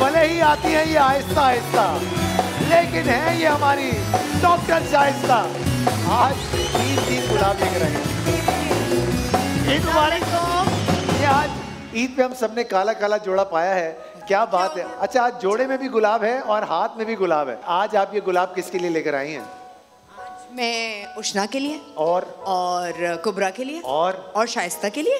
भले ही आती है ये आहिस्ता आहिस्ता, लेकिन है ये हमारी डॉक्टर शाइस्ता। आज 3 गुलाब लेकर आए। ईद मुबारक। ये आज ईद पे हम सबने काला काला जोड़ा पाया है, क्या बात है। अच्छा, आज जोड़े में भी गुलाब है और हाथ में भी गुलाब है। आज आप ये गुलाब किसके लिए लेकर आई हैं? मैं उष्णा के लिए और कुबरा के लिए और शाइस्ता के लिए।